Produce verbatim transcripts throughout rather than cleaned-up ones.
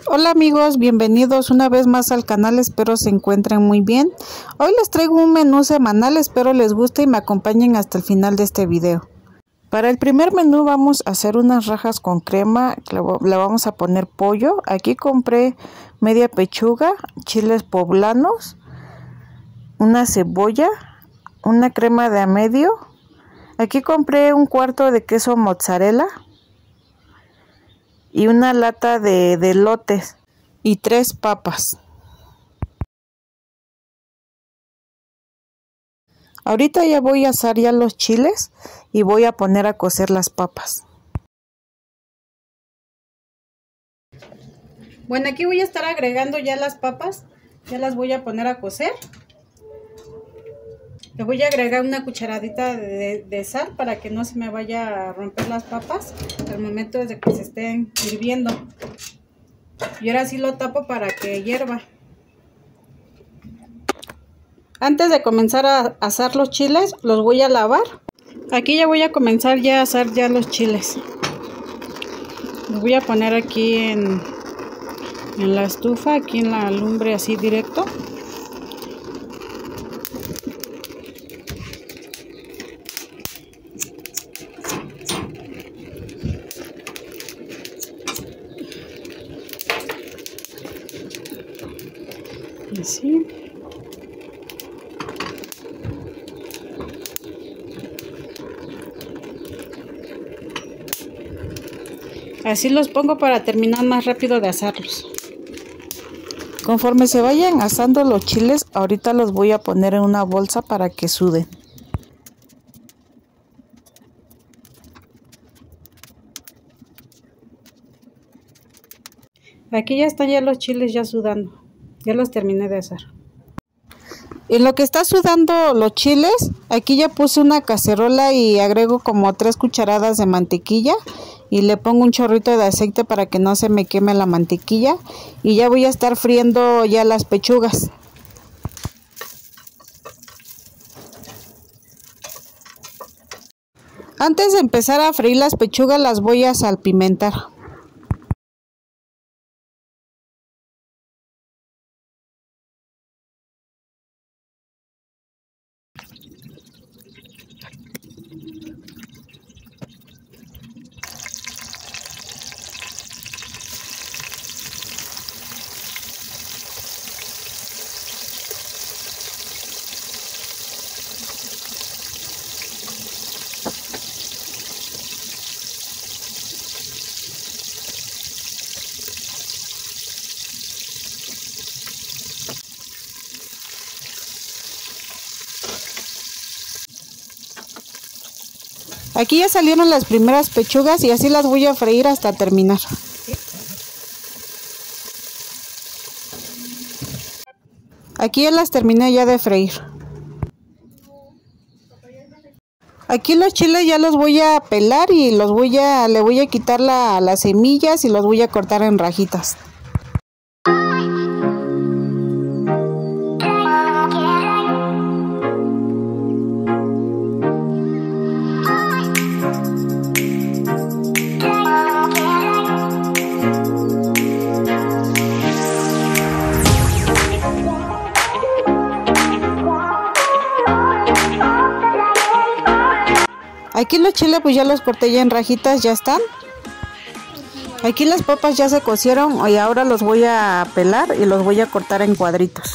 Hola amigos, bienvenidos una vez más al canal, espero se encuentren muy bien. Hoy les traigo un menú semanal, espero les guste y me acompañen hasta el final de este video. Para el primer menú vamos a hacer unas rajas con crema, le vamos a poner pollo. Aquí compré media pechuga, chiles poblanos, una cebolla, una crema de a medio. Aquí compré un cuarto de queso mozzarella y una lata de, de elotes y tres papas. Ahorita ya voy a asar ya los chiles y voy a poner a cocer las papas. Bueno, aquí voy a estar agregando ya las papas, ya las voy a poner a cocer. Le voy a agregar una cucharadita de, de sal para que no se me vaya a romper las papas al momento de que se estén hirviendo. Y ahora sí lo tapo para que hierva. Antes de comenzar a asar los chiles, los voy a lavar. Aquí ya voy a comenzar ya a asar ya los chiles. Los voy a poner aquí en, en la estufa, aquí en la lumbre así directo. Así. Así los pongo para terminar más rápido de asarlos. Conforme se vayan asando los chiles, ahorita los voy a poner en una bolsa para que suden. Aquí ya están ya los chiles ya sudando. Ya los terminé de asar. En lo que está sudando los chiles, aquí ya puse una cacerola y agrego como tres cucharadas de mantequilla y le pongo un chorrito de aceite para que no se me queme la mantequilla y ya voy a estar friendo ya las pechugas. Antes de empezar a freír las pechugas las voy a salpimentar. Aquí ya salieron las primeras pechugas y así las voy a freír hasta terminar. Aquí ya las terminé ya de freír. Aquí los chiles ya los voy a pelar y los voy a, le voy a quitar la, las semillas y los voy a cortar en rajitas. Aquí los chiles pues ya los corté ya en rajitas, ya están. Aquí las papas ya se cocieron y ahora los voy a pelar y los voy a cortar en cuadritos.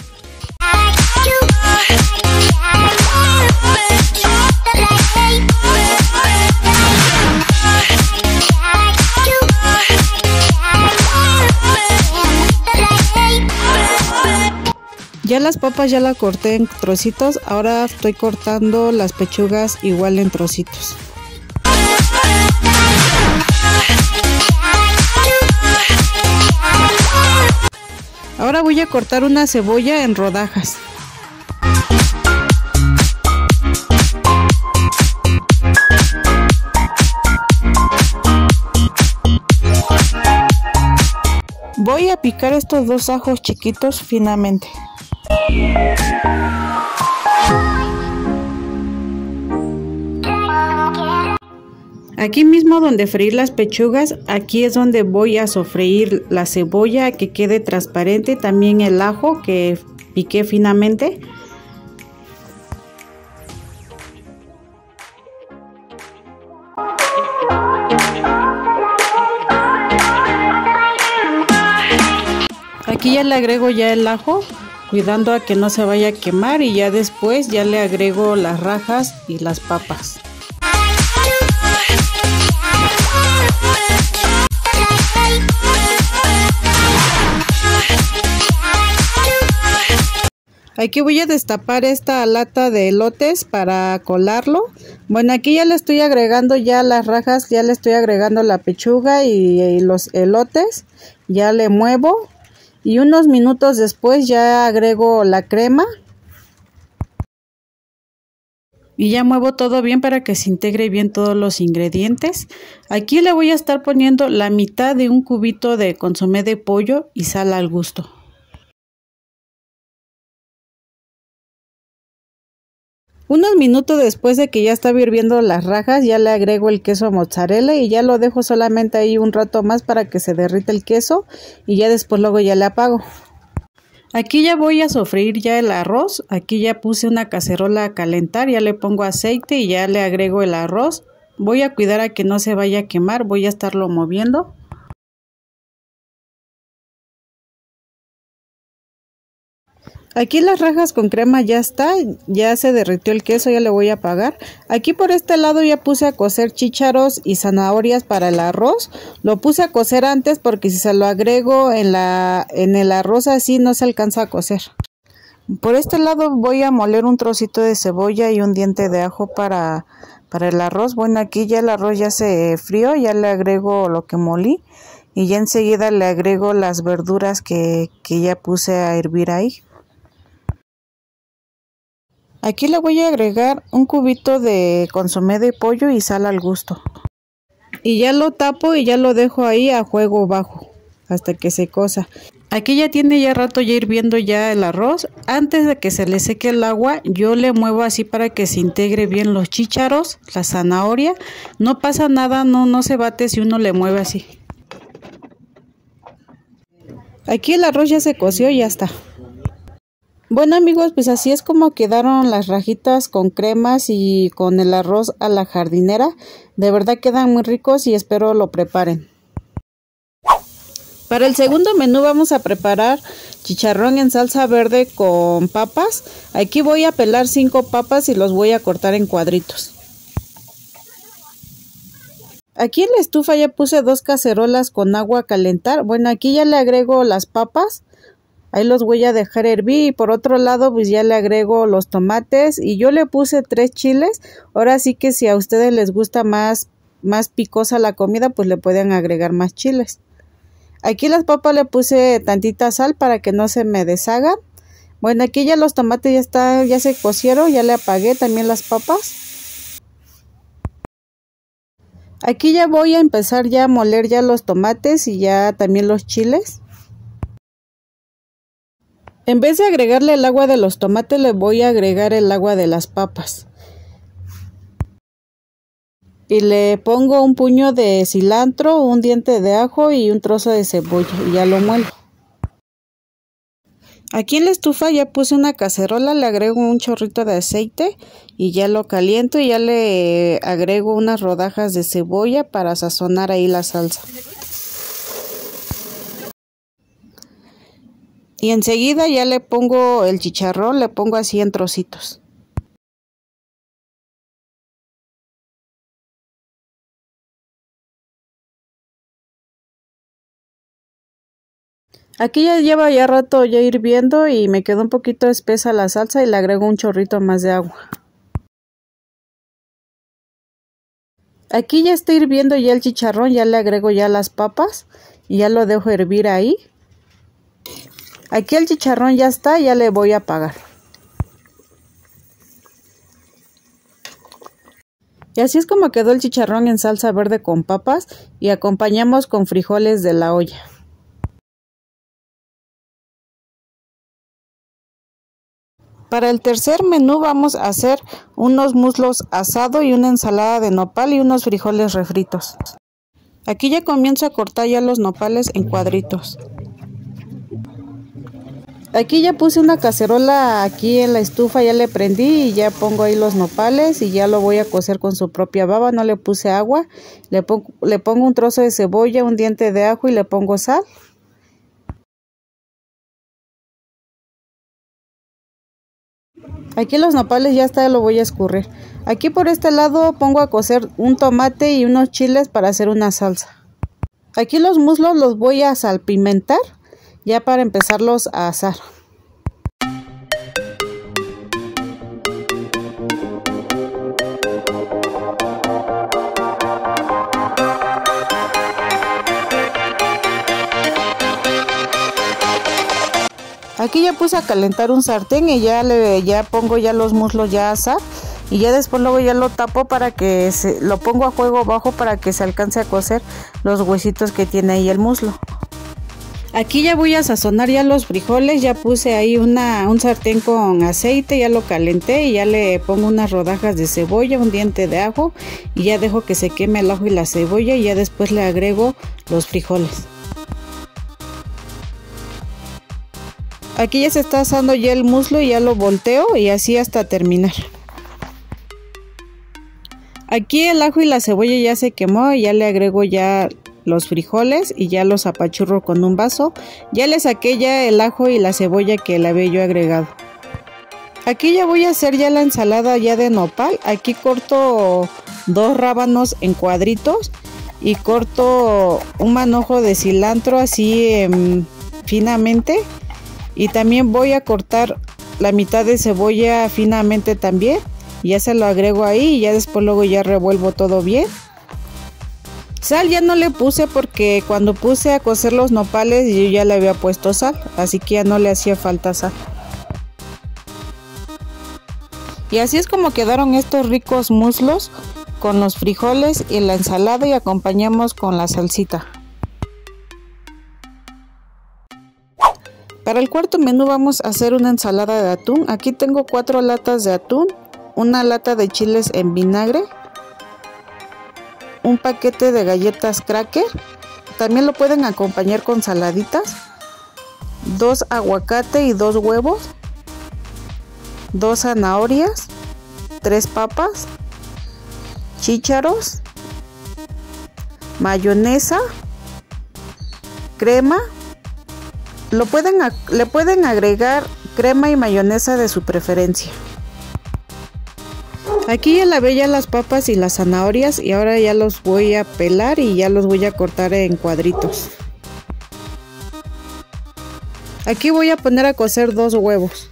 Ya las papas ya las corté en trocitos, ahora estoy cortando las pechugas igual en trocitos. Ahora voy a cortar una cebolla en rodajas. Voy a picar estos dos ajos chiquitos finamente. Aquí mismo donde freír las pechugas, aquí es donde voy a sofreír la cebolla que quede transparente, también el ajo que piqué finamente. Aquí ya le agrego ya el ajo, cuidando a que no se vaya a quemar, y ya después ya le agrego las rajas y las papas. Aquí voy a destapar esta lata de elotes para colarlo. Bueno, aquí ya le estoy agregando ya las rajas, ya le estoy agregando la pechuga y, y los elotes. Ya le muevo y unos minutos después ya agrego la crema. Y ya muevo todo bien para que se integre bien todos los ingredientes. Aquí le voy a estar poniendo la mitad de un cubito de consomé de pollo y sal al gusto. Unos minutos después de que ya está hirviendo las rajas, ya le agrego el queso mozzarella y ya lo dejo solamente ahí un rato más para que se derrita el queso, y ya después luego ya le apago. Aquí ya voy a sofreír ya el arroz. Aquí ya puse una cacerola a calentar, ya le pongo aceite y ya le agrego el arroz. Voy a cuidar a que no se vaya a quemar, voy a estarlo moviendo. Aquí las rajas con crema ya está, ya se derritió el queso, ya le voy a apagar. Aquí por este lado ya puse a cocer chícharos y zanahorias para el arroz. Lo puse a cocer antes porque si se lo agrego en, la, en el arroz así no se alcanza a cocer. Por este lado voy a moler un trocito de cebolla y un diente de ajo para, para el arroz. Bueno, aquí ya el arroz ya se frió, ya le agrego lo que molí y ya enseguida le agrego las verduras que, que ya puse a hervir ahí. Aquí le voy a agregar un cubito de consomé de pollo y sal al gusto. Y ya lo tapo y ya lo dejo ahí a fuego bajo hasta que se cosa. Aquí ya tiene ya rato ya hirviendo ya el arroz. Antes de que se le seque el agua, yo le muevo así para que se integre bien los chícharos, la zanahoria. No pasa nada, no, no se bate si uno le mueve así. Aquí el arroz ya se coció y ya está. Bueno amigos, pues así es como quedaron las rajitas con cremas y con el arroz a la jardinera. De verdad quedan muy ricos y espero lo preparen. Para el segundo menú vamos a preparar chicharrón en salsa verde con papas. Aquí voy a pelar cinco papas y los voy a cortar en cuadritos. Aquí en la estufa ya puse dos cacerolas con agua a calentar. Bueno, aquí ya le agrego las papas. Ahí los voy a dejar hervir y por otro lado pues ya le agrego los tomates y yo le puse tres chiles. Ahora sí que si a ustedes les gusta más, más picosa la comida pues le pueden agregar más chiles. Aquí las papas le puse tantita sal para que no se me deshagan. Bueno, aquí ya los tomates ya, está, ya se cocieron, ya le apagué también las papas. Aquí ya voy a empezar ya a moler ya los tomates y ya también los chiles. En vez de agregarle el agua de los tomates, le voy a agregar el agua de las papas. Y le pongo un puño de cilantro, un diente de ajo y un trozo de cebolla y ya lo muelo. Aquí en la estufa ya puse una cacerola, le agrego un chorrito de aceite y ya lo caliento y ya le agrego unas rodajas de cebolla para sazonar ahí la salsa. Y enseguida ya le pongo el chicharrón, le pongo así en trocitos. Aquí ya lleva ya rato ya hirviendo y me quedó un poquito espesa la salsa y le agrego un chorrito más de agua. Aquí ya está hirviendo ya el chicharrón, ya le agrego ya las papas y ya lo dejo hervir ahí. Aquí el chicharrón ya está, ya le voy a apagar. Y así es como quedó el chicharrón en salsa verde con papas y acompañamos con frijoles de la olla. Para el tercer menú vamos a hacer unos muslos asado y una ensalada de nopal y unos frijoles refritos. Aquí ya comienzo a cortar ya los nopales en cuadritos. Aquí ya puse una cacerola aquí en la estufa, ya le prendí y ya pongo ahí los nopales y ya lo voy a cocer con su propia baba. No le puse agua, le pongo, le pongo un trozo de cebolla, un diente de ajo y le pongo sal. Aquí los nopales ya está, lo voy a escurrir. Aquí por este lado pongo a cocer un tomate y unos chiles para hacer una salsa. Aquí los muslos los voy a salpimentar ya para empezarlos a asar. Aquí ya puse a calentar un sartén y ya le ya pongo ya los muslos ya a asar y ya después luego ya lo tapo para que se, lo pongo a fuego bajo para que se alcance a cocer los huesitos que tiene ahí el muslo. Aquí ya voy a sazonar ya los frijoles, ya puse ahí una, un sartén con aceite, ya lo calenté y ya le pongo unas rodajas de cebolla, un diente de ajo y ya dejo que se queme el ajo y la cebolla y ya después le agrego los frijoles. Aquí ya se está asando ya el muslo y ya lo volteo y así hasta terminar. Aquí el ajo y la cebolla ya se quemó y ya le agrego ya los frijoles y ya los apachurro con un vaso. Ya le saqué ya el ajo y la cebolla que le había yo agregado. Aquí ya voy a hacer ya la ensalada ya de nopal. Aquí corto dos rábanos en cuadritos y corto un manojo de cilantro así eh, finamente. Y también voy a cortar la mitad de cebolla finamente también. Ya se lo agrego ahí y ya después luego ya revuelvo todo bien. Sal ya no le puse porque cuando puse a cocer los nopales yo ya le había puesto sal. Así que ya no le hacía falta sal. Y así es como quedaron estos ricos muslos con los frijoles y la ensalada y acompañamos con la salsita. Para el cuarto menú vamos a hacer una ensalada de atún. Aquí tengo cuatro latas de atún, una lata de chiles en vinagre, un paquete de galletas Cracker, también lo pueden acompañar con saladitas, dos aguacate y dos huevos, dos zanahorias, tres papas, chícharos, mayonesa, crema. Lo pueden, le pueden agregar crema y mayonesa de su preferencia. Aquí ya lavé ya las papas y las zanahorias y ahora ya los voy a pelar y ya los voy a cortar en cuadritos. Aquí voy a poner a cocer dos huevos.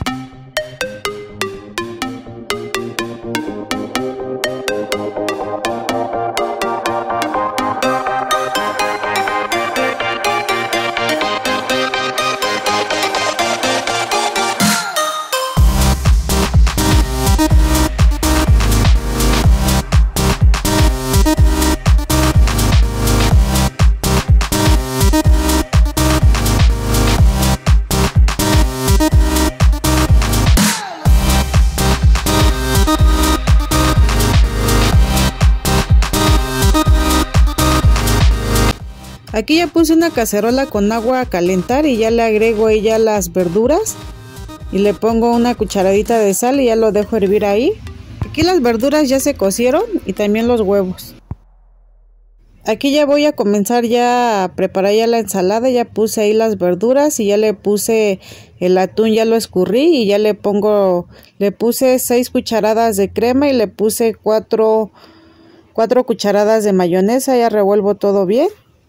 Aquí ya puse una cacerola con agua a calentar y ya le agrego ahí ya las verduras y le pongo una cucharadita de sal y ya lo dejo hervir ahí. Aquí las verduras ya se cocieron y también los huevos. Aquí ya voy a comenzar ya a preparar ya la ensalada. Ya puse ahí las verduras y ya le puse el atún, ya lo escurrí y ya le pongo, le puse seis cucharadas de crema y le puse cuatro, cuatro cucharadas de mayonesa. Ya revuelvo todo bien.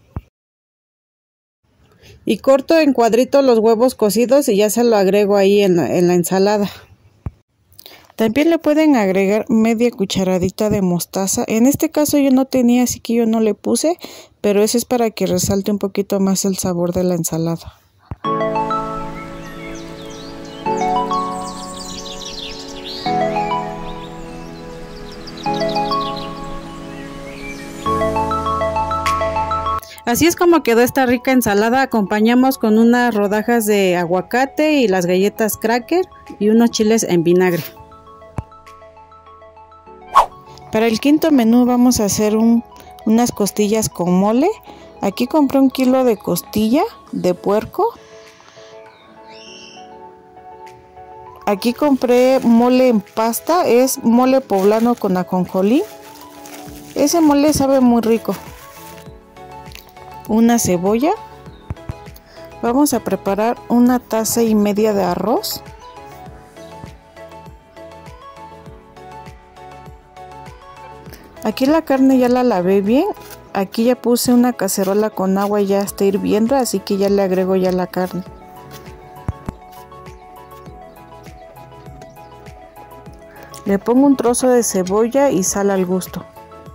Y corto en cuadritos los huevos cocidos y ya se lo agrego ahí en la, en la ensalada. También le pueden agregar media cucharadita de mostaza. En este caso yo no tenía, así que yo no le puse, pero eso es para que resalte un poquito más el sabor de la ensalada. Así es como quedó esta rica ensalada. Acompañamos con unas rodajas de aguacate y las galletas cracker y unos chiles en vinagre. Para el quinto menú vamos a hacer un, unas costillas con mole. Aquí compré un kilo de costilla de puerco. Aquí compré mole en pasta, es mole poblano con ajonjolí. Ese mole sabe muy rico. Una cebolla. Vamos a preparar una taza y media de arroz. Aquí la carne ya la lavé bien. Aquí ya puse una cacerola con agua y ya está hirviendo, así que ya le agrego ya la carne. Le pongo un trozo de cebolla y sal al gusto.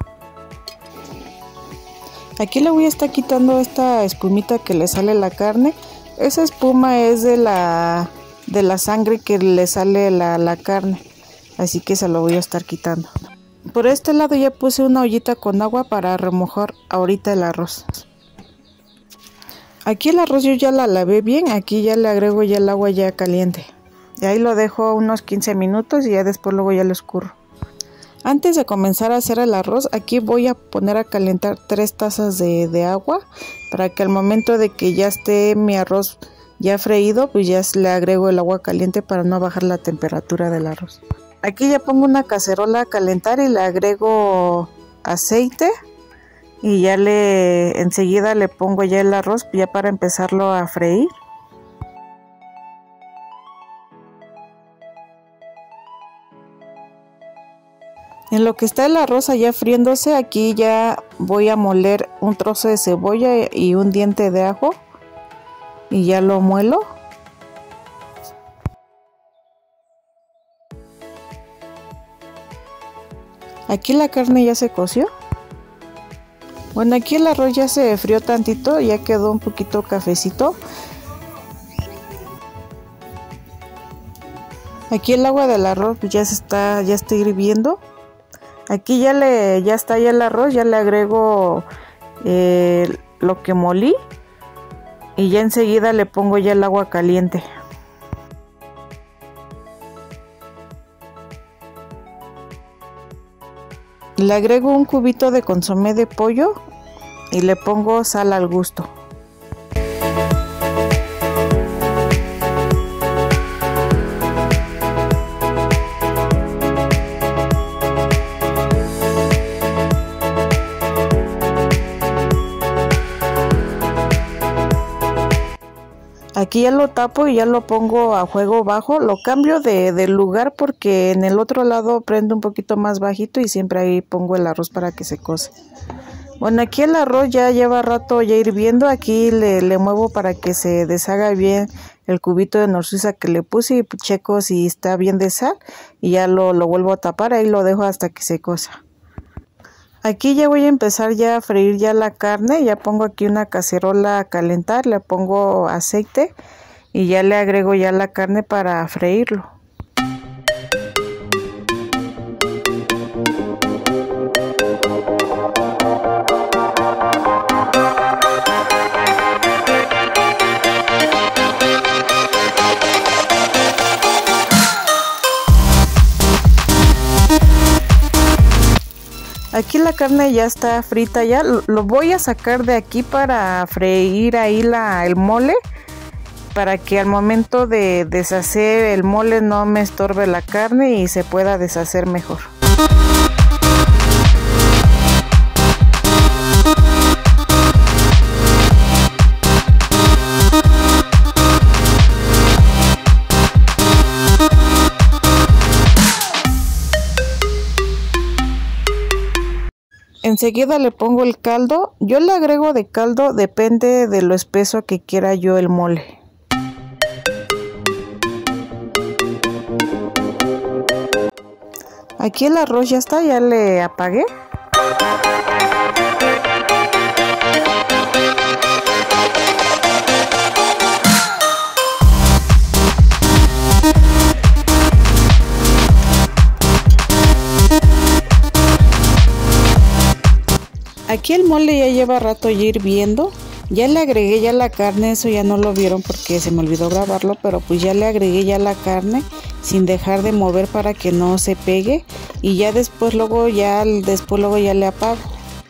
Aquí le voy a estar quitando esta espumita que le sale a la carne. Esa espuma es de la, de la sangre que le sale a la, la carne, así que se lo voy a estar quitando. Por este lado ya puse una ollita con agua para remojar ahorita el arroz. Aquí el arroz yo ya la lavé bien, aquí ya le agrego ya el agua ya caliente. Y ahí lo dejo unos quince minutos y ya después luego ya lo escurro. Antes de comenzar a hacer el arroz, aquí voy a poner a calentar tres tazas de, de agua para que al momento de que ya esté mi arroz ya freído, pues ya le agrego el agua caliente para no bajar la temperatura del arroz. Aquí ya pongo una cacerola a calentar y le agrego aceite y ya le enseguida le pongo ya el arroz ya para empezarlo a freír. En lo que está el arroz ya friéndose, aquí ya voy a moler un trozo de cebolla y un diente de ajo y ya lo muelo. Aquí la carne ya se coció. Bueno, aquí el arroz ya se frió tantito, ya quedó un poquito cafecito. Aquí el agua del arroz ya se está, ya está hirviendo. Aquí ya le, ya está ya el arroz, ya le agrego eh, lo que molí y ya enseguida le pongo ya el agua caliente. Le agrego un cubito de consomé de pollo y le pongo sal al gusto. Aquí ya lo tapo y ya lo pongo a fuego bajo. Lo cambio de, de lugar porque en el otro lado prende un poquito más bajito y siempre ahí pongo el arroz para que se cose. Bueno, aquí el arroz ya lleva rato ya hirviendo. Aquí le, le muevo para que se deshaga bien el cubito de nor Suiza que le puse y checo si está bien de sal. Y ya lo, lo vuelvo a tapar, ahí lo dejo hasta que se cosa. Aquí ya voy a empezar ya a freír ya la carne. Ya pongo aquí una cacerola a calentar, le pongo aceite y ya le agrego ya la carne para freírlo. Aquí la carne ya está frita ya, lo voy a sacar de aquí para freír ahí la, el mole, para que al momento de deshacer el mole no me estorbe la carne y se pueda deshacer mejor. Enseguida le pongo el caldo. Yo le agrego de caldo, depende de lo espeso que quiera yo el mole. Aquí el arroz ya está, ya le apagué. Aquí el mole ya lleva rato ya hirviendo. Ya le agregué ya la carne, eso ya no lo vieron porque se me olvidó grabarlo, pero pues ya le agregué ya la carne sin dejar de mover para que no se pegue, y ya después luego ya después luego ya le apago.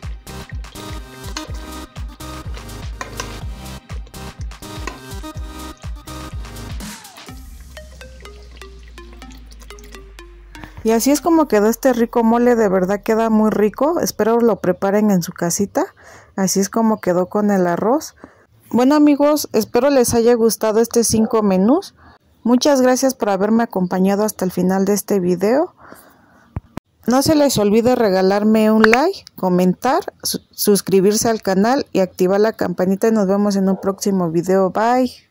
Y así es como quedó este rico mole, de verdad queda muy rico, espero lo preparen en su casita. Así es como quedó con el arroz. Bueno amigos, espero les haya gustado este cinco menús. Muchas gracias por haberme acompañado hasta el final de este video. No se les olvide regalarme un like, comentar, su- suscribirse al canal y activar la campanita, y nos vemos en un próximo video. Bye.